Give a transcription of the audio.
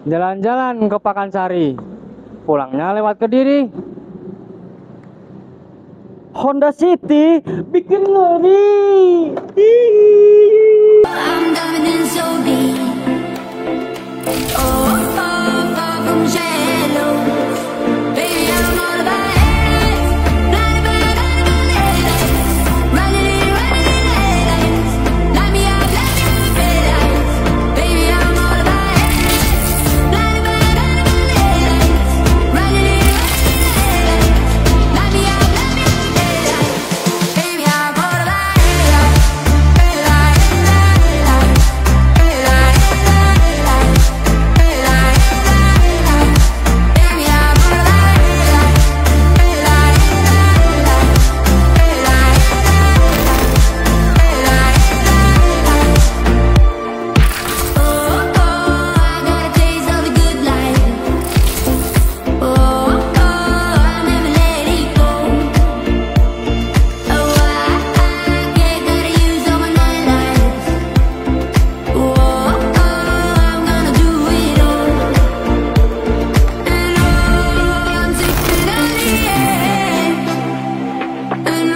Jalan-jalan ke Pakansari, pulangnya lewat Kediri. Honda City bikin ngeri. I'm diving in so deep. Oh, far from shallow. Baby, I'm all about headlights. Blinded by headlights. Running in headlights. Light me up headlights. Baby, I'm all about headlights. Blinded by headlights. Running in headlights. Light me up headlights. Baby, I'm all about headlights. And